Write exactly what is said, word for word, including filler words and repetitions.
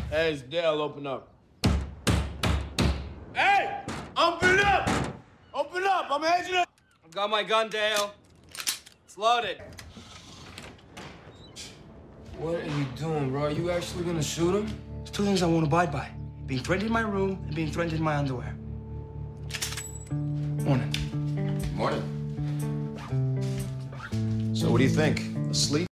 Hey, it's Dale, open up. Hey! Open up! Open up! I'm edging it! I've got my gun, Dale. It's loaded. What are you doing, bro? Are you actually gonna shoot him? There's two things I won't abide by. Being threatened in my room and being threatened in my underwear. Morning. Morning. So what do you think? Asleep?